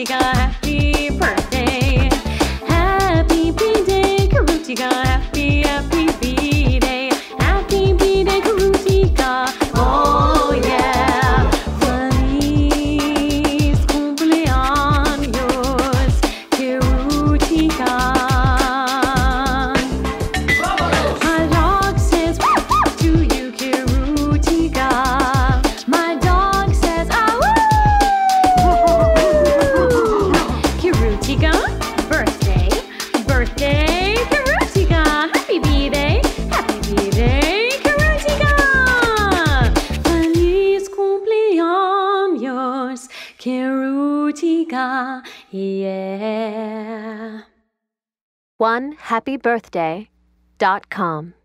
Kiruthiga, happy birthday. Happy B-Day, Kiruthiga, happy B-Day. Happy B-Day, Kiruthiga, oh yeah. Feliz cumpleaños, Kiruthiga. My dog says to you, Kiruthiga. My dog says Kiruthiga, birthday, birthday, Kiruthiga, happy B-Day, Kiruthiga. Feliz cumpleaños, Kiruthiga, yeah. OneHappyBirthday.com